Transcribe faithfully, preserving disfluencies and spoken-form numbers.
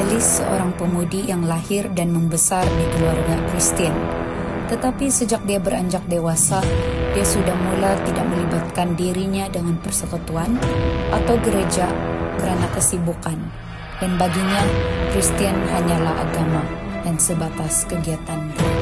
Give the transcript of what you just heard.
Ellis seorang pemudi yang lahir dan membesar di keluarga Kristen. Tetapi sejak dia beranjak dewasa, dia sudah mula tidak melibatkan dirinya dengan persekutuan atau gereja karena kesibukan. Dan baginya, Kristen hanyalah agama dan sebatas kegiatan gereja.